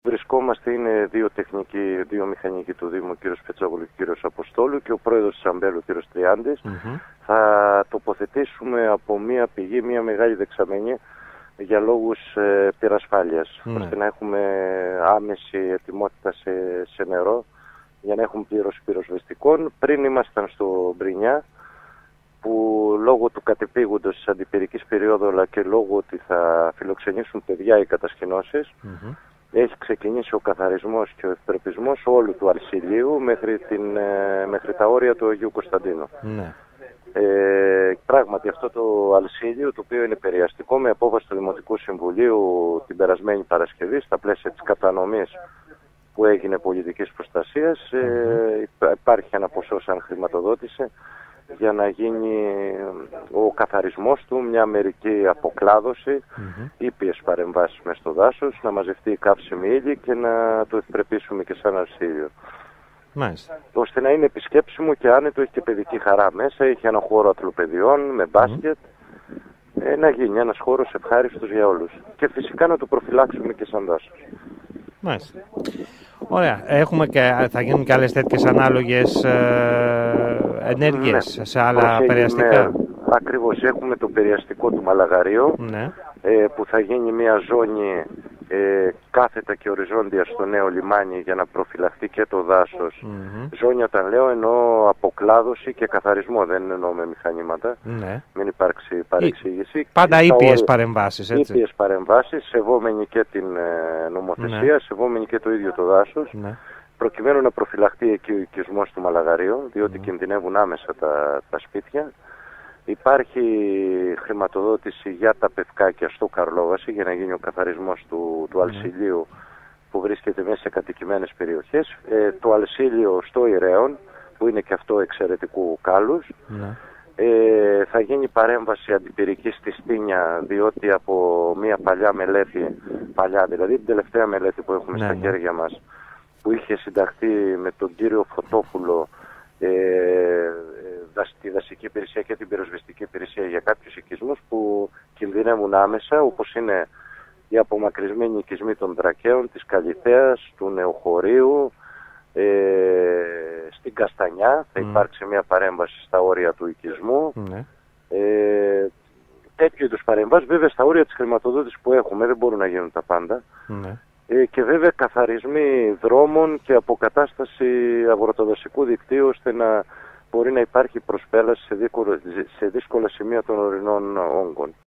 Βρισκόμαστε, είναι δύο τεχνικοί, δύο μηχανικοί του Δήμου, ο κ. Πετσόπουλου και ο κ. Αποστόλου, και ο πρόεδρος της Αμπέλου, ο κ. Τριάντης. Θα τοποθετήσουμε από μία πηγή μία μεγάλη δεξαμενή για λόγους πυρασφάλειας, ώστε να έχουμε άμεση ετοιμότητα σε νερό, για να έχουμε πλήρωση πυροσβεστικών. Πριν ήμασταν στο Μπρινιά, που λόγω του κατεπήγοντος της αντιπυρικής περίοδου, αλλά και λόγω ότι θα φιλοξενήσουν παιδιά οι κατασκηνώσεις, έχει ξεκινήσει ο καθαρισμός και ο ευπρεπισμός όλου του Αλσιλίου μέχρι τα όρια του Αγίου Κωνσταντίνου. Πράγματι αυτό το Αλσίλιο, το οποίο είναι περιαστικό, με απόφαση του Δημοτικού Συμβουλίου την περασμένη Παρασκευή, στα πλαίσια της κατανομής που έγινε πολιτικής προστασίας, υπάρχει ένα ποσό σαν χρηματοδότηση για να γίνει ο καθαρισμός του, μια μερική αποκλάδωση, ήπιες παρεμβάσεις μες στο δάσος, να μαζευτεί η κάψιμη ύλη και να το ευπρεπίσουμε και σαν Αλσίλιο. Ώστε να είναι επισκέψιμο και άνετο, έχει και παιδική χαρά μέσα, έχει ένα χώρο αθλοπαιδιών με μπάσκετ, να γίνει ένας χώρος ευχάριστος για όλους. Και φυσικά να το προφυλάξουμε και σαν δάσος. Μάλιστα. Ωραία. Θα γίνουν και άλλες τέτοιες ανάλογες ενέργειες σε άλλα περιαστικά. Ακριβώς. Έχουμε το περιαστικό του Μαλαγαρίου, που θα γίνει μια ζώνη κάθετα και οριζόντια στο νέο λιμάνι για να προφυλαχθεί και το δάσος. Ζώνη όταν λέω εννοώ αποκλάδωση και καθαρισμό, δεν εννοώ με μηχανήματα. Μην υπάρξει παρεξήγηση. Πάντα ήπιες παρεμβάσεις, έτσι. Ήπιες παρεμβάσεις, σεβόμενοι και την νομοθεσία, σεβόμενοι και το ίδιο το δάσος, προκειμένου να προφυλαχθεί εκεί ο οικισμός του Μαλαγαρίου, διότι κινδυνεύουν άμεσα τα σπίτια. Υπάρχει χρηματοδότηση για τα πευκάκια στο Καρλόβαση για να γίνει ο καθαρισμός του Αλσιλίου, που βρίσκεται μέσα σε κατοικημένες περιοχές. Το Αλσίλιο στο Ηρέον, που είναι και αυτό εξαιρετικού κάλους. Θα γίνει παρέμβαση αντιπυρική στη Στίνια, διότι από μια παλιά μελέτη, δηλαδή την τελευταία μελέτη που έχουμε στα χέρια μας, που είχε συνταχθεί με τον κύριο Φωτόφουλο, τη δασική υπηρεσία και την πυροσβεστική υπηρεσία, για κάποιους οικισμούς που κινδυνεύουν άμεσα, όπως είναι οι απομακρυσμένοι οικισμοί των Δρακαίων, της Καλυθέας, του Νεοχωρίου, στην Καστανιά θα υπάρξει μια παρέμβαση στα όρια του οικισμού. Τέτοιου είδους παρεμβάσεις, βέβαια στα όρια της χρηματοδότησης που έχουμε, δεν μπορούν να γίνουν τα πάντα. Και βέβαια καθαρισμοί δρόμων και αποκατάσταση αγροτοδασικού δικτύου, ώστε να μπορεί να υπάρχει προσπέλαση σε δύσκολα σημεία των ορεινών όγκων.